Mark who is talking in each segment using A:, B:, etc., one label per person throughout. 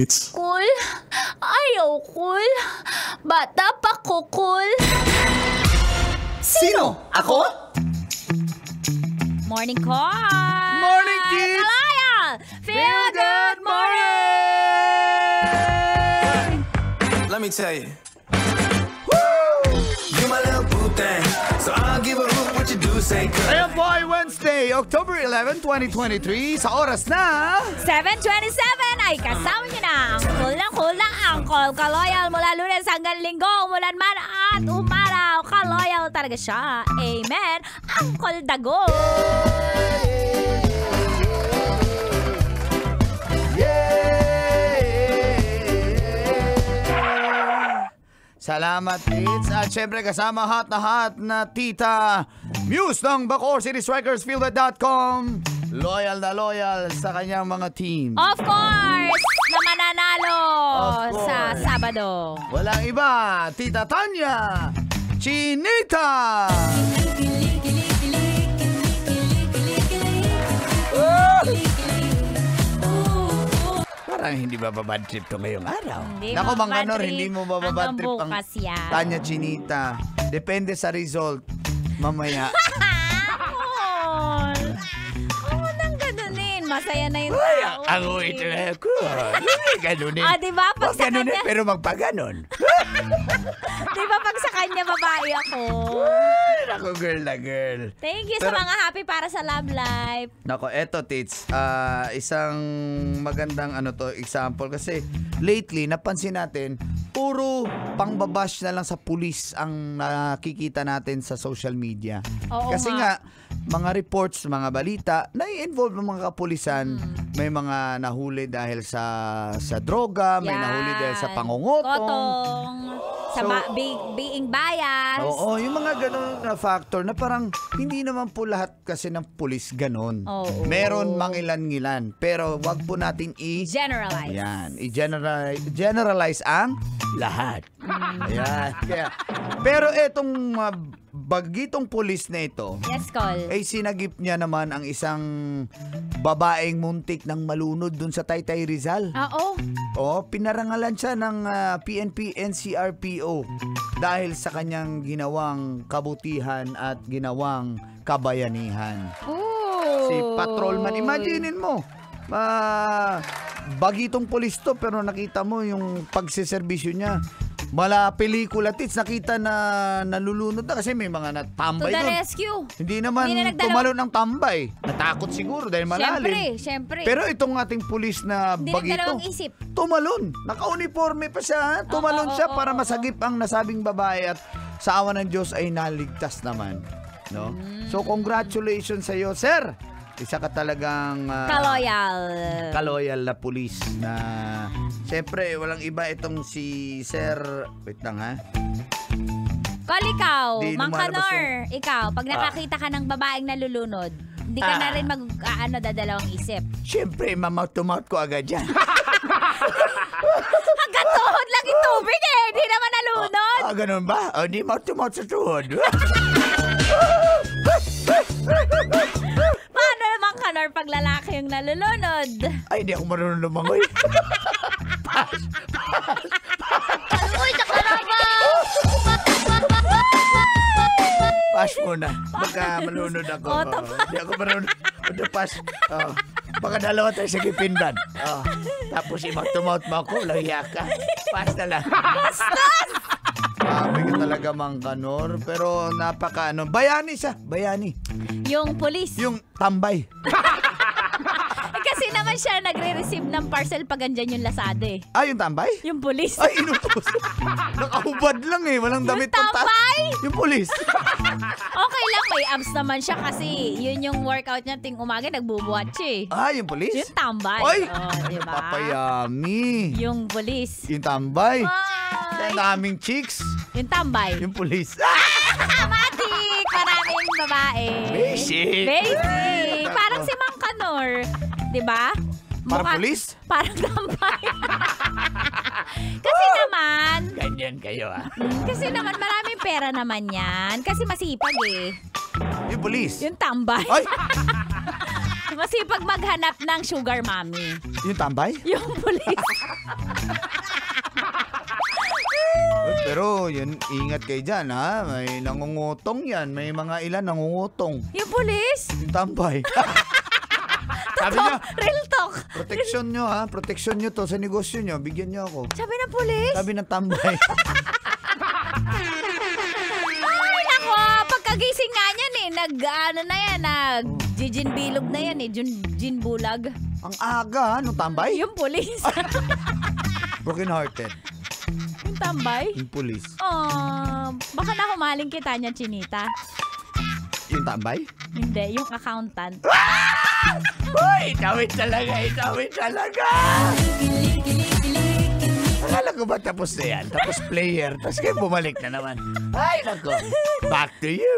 A: tits.
B: Cool? Ayaw cool. Bata pa ko cool.
C: Sino? Ako?
B: Morning call!
C: Morning, kids!
B: Kalaya! Feel good morning!
D: Let me tell you. You my little boo thing, so I'll give a hoot what you do say.
C: Ayan po ay Wednesday, October 11, 2023, sa oras na...
B: 7:27 ay kasama niyo na ang cool na Uncle Kaloyal mula Lunes hanggang Linggo, umulan man at umaraw. Kaloyal talaga siya. Amen. Uncle Dago.
C: Salamat, kids. At syempre kasama hot na Tita Muse ng Bacoor City Strikers, Fielded.com. Loyal na loyal sa kanyang mga team.
B: Of course, na mananalo
C: Of course.
B: sa Sabado.
C: Walang iba, Tita Tanya Chinita. Parang hindi bababad trip to ngayong araw.
B: Hindi
C: Nako, Mang
B: bababad
C: Kanor,
B: trip.
C: hindi mo bababad
B: Hanggang
C: trip ang
B: bukas yan.
C: Tanya Chinita. Depende sa result. Mamaya.
B: Oo, nang ganunin. Masaya na yung
C: Ay,
B: tao.
C: ako ito na ako. Ganunin.
B: Ah, diba? Pag
C: Huwag
B: sa
C: ganunin,
B: kanya,
C: pero magpaganon.
B: diba pag sa kanya babae ako?
C: Ay, nako, girl na girl.
B: Thank you
C: Pero-
B: sa mga happy para sa love life.
C: Nako, eto tits, isang magandang example kasi lately napansin natin puro pangbabash na lang sa pulis ang nakikita natin sa social media.
B: Oo
C: Kasi nga mga reports, mga balita, nai-involve ng mga kapulisan. May mga nahuli dahil sa droga, may nahuli dahil sa pangungutong.
B: Kotong. Sa being biased.
C: Oo, yung mga ganun na factor na parang hindi naman po lahat kasi ng pulis ganun.
B: Oo.
C: Meron mangilan-ngilan. Pero wag po natin
B: Generalize.
C: Ayan, i-generalize ang lahat. Ayan. Pero etong bagitong pulis na ito,
B: Yes, call.
C: ay sinagip niya naman ang isang babaeng muntik ng malunod dun sa Taytay Rizal.
B: Oo.
C: Pinarangalan siya ng PNP NCRPO dahil sa kanyang ginawang kabutihan at ginawang kabayanihan.
B: Ooh.
C: Si patrolman, imaginein mo, bagitong pulis to pero nakita mo yung pagsiservisyo niya. Mala pelikula tits, nakita na nalulunod na kasi may mga natambay
B: To the
C: doon.
B: rescue.
C: Hindi naman
B: Hindi na nagdalaw-
C: tumalon ng tambay. Natakot siguro dahil malalim.
B: Siyempre.
C: Pero itong ating pulis na
B: Hindi
C: bagito,
B: nagdalawang isip.
C: tumalon. Naka-uniforme pa siya. Ha? Tumalon siya para masagip ang nasabing babae at sa awa ng Diyos ay naligtas naman. No? So congratulations sa iyo, sir. Isa ka talagang kaloyal na pulis na siyempre walang iba itong si Sir. Wait lang ha.
B: Call ikaw,
C: Di
B: Mang
C: lumalabas
B: Kanor, ikaw, pag nakakita ka ng babaeng nalulunod, hindi ka na rin dadalawang isip.
C: Siyempre, mouth to mouth ko agad yan.
B: Hanggang tuhod lang yung tubig eh, hindi naman nalunod.
C: Ganun ba? Di mouth to mouth sa tuhod.
B: Paano naman Kanor pag lalaki yung nalulunod?
C: Ay, hindi ako marunong lumangoy.
B: Uy, nakaraba!
C: Pass muna. Baka malunod ako. Hindi ako marunod. Pass. Baka dalawa tayo sa kipindan. Tapos i-mouth to mouth mo ako. Lahiya ka. Pass na lang. Sabi ka talaga, Mang Kanor. Pero bayani siya. Bayani.
B: Yung pulis.
C: Yung tambay.
B: Kasi naman siya nagre-receive ng parcel pag andyan yung lasada eh.
C: Yung tambay?
B: Yung pulis.
C: Ay, inutos. Nakahubad lang eh. Walang damit
B: Yung tambay?
C: Yung pulis.
B: Okay lang, may abs naman siya kasi yun yung workout niya ting umaga, nagbubuhat siya eh.
C: Yung pulis?
B: Yung tambay.
C: Ay!
B: Diba?
C: Papayami.
B: Yung pulis.
C: Yung tambay.
B: Ay!
C: Ang daming chicks.
B: Yung tambay.
C: Yung pulis.
B: Matik! Maraming babae.
C: Basic.
B: Basic. Parang si Mang Kanor. Diba?
C: Parang pulis?
B: Parang tambay. Kasi naman,
C: Ganyan kayo
B: kasi naman maraming pera naman yan. Kasi masipag eh.
C: Yung pulis.
B: Yung tambay.
C: Ay!
B: Masipag maghanap ng sugar mommy.
C: Yung tambay?
B: Yung pulis.
C: yun, ingat kayo dyan, ha? May nangungutong yan. May mga ilan nangungutong.
B: Yung pulis?
C: Yung tambay. Sabi niya,
B: Real talk.
C: proteksyon nyo, ha? Proteksyon nyo to sa negosyo nyo. Bigyan nyo ako.
B: Sabi ng pulis?
C: Sabi ng tambay.
B: Ay, nako. Pagkagising nga niyan nag-gin bilog na yan gin bulag.
C: Ang aga, no tambay?
B: Yung pulis.
C: Broken hearted.
B: Yung tambay?
C: Yung pulis.
B: Baka na humaling kita niya, Chinita.
C: Yung tambay?
B: Hindi, yung accountant.
C: Uy, tawid talaga. Akala ko ba tapos na yan? Tapos player. Tapos kayo bumalik na naman. Ay, nako. Back to you.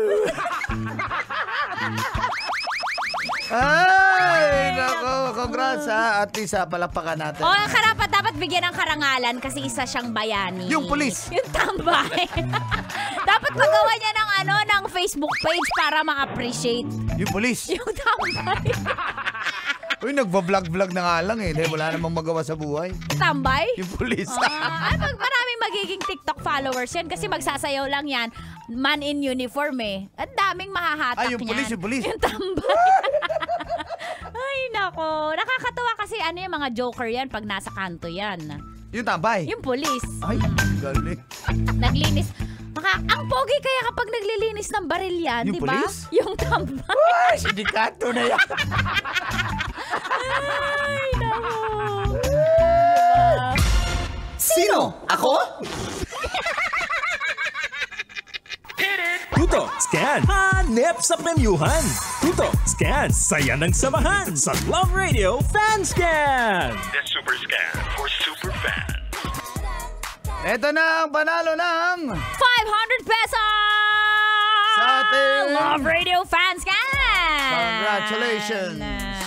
C: Ay, nako. Congrats, ha. At least, palakpakan natin.
B: Karapat dapat bigyan ng karangalan kasi isa siyang bayani.
C: Yung pulis.
B: Yung tambay. Dapat magawa niya ng Facebook page para ma-appreciate.
C: Yung pulis.
B: Yung tambay.
C: Uy, nagva-vlog na nga lang eh. Dahil wala namang magawa sa buhay.
B: Tambay?
C: Yung pulis.
B: Maraming magiging TikTok followers yan kasi magsasayaw lang yan. Man in uniform eh. Ang daming mahahatak
C: yung pulis,
B: niyan.
C: yung pulis.
B: Yung tambay. Ay, nako. Nakakatawa kasi yung mga joker yan pag nasa kanto yan.
C: Yung tambay.
B: Yung pulis.
C: Ay, galing.
B: Naglinis. Ang pogi kaya kapag naglilinis ng baril yan,
C: Yung
B: di ba?
C: pulis?
B: Yung tambay.
C: Ay, sindikato na yan.
B: Ay, nako.
C: Sino? Ako?
A: Tuto, scan, hanep sa premyuhan. Tuto, scan, saya ng samahan sa Love Radio Fan Scan.
E: The Super Scan for super fans.
C: Ito na ang panalo ng
B: 500 pesos!
C: Sa ating
B: Love Radio Fans Scan!
C: Congratulations!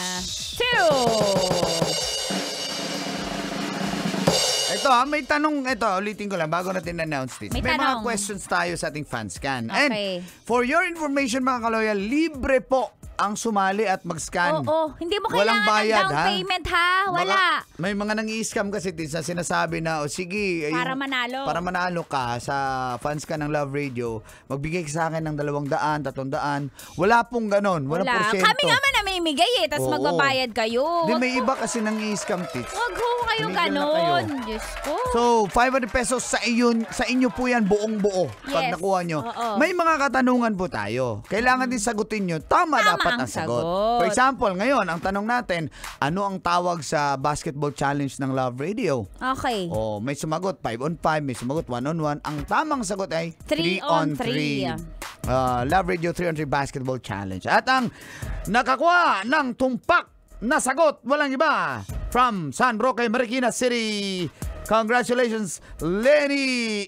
B: 2!
C: Ito may tanong, ulitin ko lang bago natin announce this.
B: May
C: mga
B: tanong.
C: questions tayo sa ating fan scan.
B: Okay.
C: And for your information mga kaloyal, libre po ang sumali at mag-scan.
B: Oo, hindi mo
C: Walang
B: kailangan
C: bayad,
B: ng down payment ha. Wala.
C: May mga nang-i-scam kasi na sinasabi na, sige,
B: Para manalo.
C: Para manalo ka sa fans ka ng Love Radio, magbigay ka sa akin ng 200, 300. Wala pong ganon. Walang
B: Wala.
C: porsyento.
B: Kami naman namimigay tapos
C: Oo.
B: magbabayad kayo.
C: Di, may iba kasi nang-i-scam tips.
B: Wag ho kayong
C: Tumigil na kayo.
B: ganon. Diyos ko.
C: So, 500 pesos sa inyo po yan buong-buo pag
B: Yes.
C: nakuha nyo.
B: Oo.
C: May mga katanungan po tayo. Kailangan din sagutin nyo. Tama dapat
B: ang
C: ang sagot.
B: sagot.
C: For example, ngayon, ang tanong natin, ano ang tawag sa basketball challenge ng Love Radio?
B: Okay.
C: Oh, may sumagot 5-on-5, may sumagot 1-on-1. Ang tamang sagot ay
B: 3-on-3.
C: 3. Love Radio 3-on-3 Basketball Challenge. At ang nakakuha ng tumpak na sagot, walang iba, from San Roque, Marikina City. Congratulations, Lenny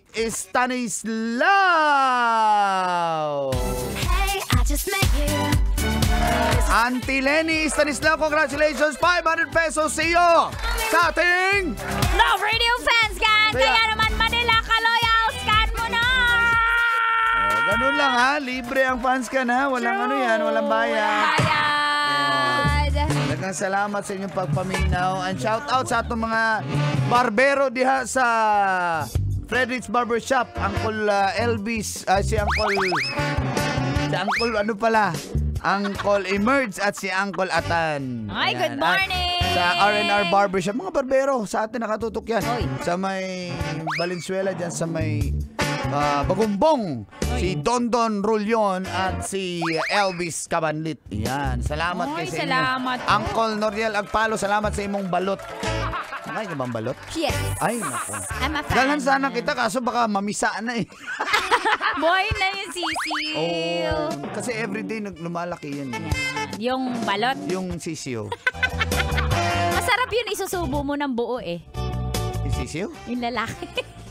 C: Stanislao.
F: Hey, I just met you.
C: Auntie Lenny Stanislao, congratulations, 500 pesos sa iyo sa ating
B: Love Radio Fans Scan!
C: Kaya-
B: Kaya naman Manila Kaloyal, scan mo na!
C: ganun lang ha, libre ang fans ka na, walang ano yan, walang bayad.
B: Bayad!
C: Talagang salamat sa inyong pagpaminaw. And shout out sa atong mga barbero diha sa Frederick's Barbershop, Uncle Elvis, si Uncle ano pala, Uncle Emerge at si Uncle Atan.
B: Ay, good
C: Ayan. At
B: morning!
C: sa R&R Barbershop, mga barbero, sa atin nakatutok yan.
B: Oy.
C: Sa may Valenzuela dyan, sa may Bagumbong, si Dondon Rulion at si Elvis Cabanlit. Yan, salamat
B: Oy,
C: kay sa inyo.
B: salamat po.
C: Uncle Noriel Agpalo, salamat sa imong balot. Nakain ka bang balot?
B: Yes.
C: Ay, nako.
B: I'm a fan.
C: Dalhan sana kita kaso baka mamisa na eh.
B: Boy na yung sisiw.
C: Oh, kasi everyday lumalaki yan. Eh.
B: Yung balot.
C: Yung sisiyo.
B: Masarap yun, isusubo mo ng buo eh.
C: Yung sisiyo?
B: Yung lalaki.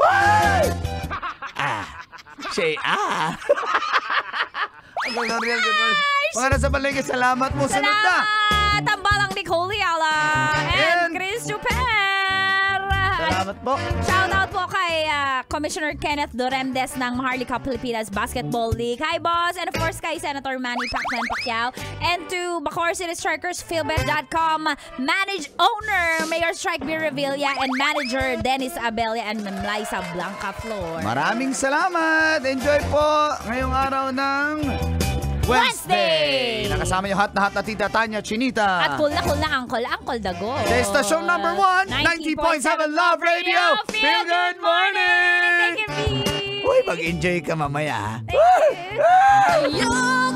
C: Say Uncle Noriel, good morning. Mga nasa palengke, salamat mo. Sunod na.
B: Salamat! Tambalang Nicole Yala and
C: And-
B: Chris Chuper. At
C: Salamat po.
B: Shoutout po kay Commissioner Kenneth Doremdes ng Maharlika Pilipinas Basketball League. Hi, boss! And of course, kay Senator Manny Pacquiao. And to Bacoor City Strikers, Philbet.com, Owner, Mayor Strike B. Revilla, and Manager Dennis Abella and Liza Blanca Flor.
C: Maraming salamat. Enjoy po ngayong araw ng Wednesday. Nakasama yung hot na tita Tanya Chinita.
B: At cool na Uncle Dago.
C: Sa Station number 1, 90.7 Love Radio. Feel good morning!
B: Thank you, B.
C: Uy, mag-enjoy ka mamaya.
B: Thank you.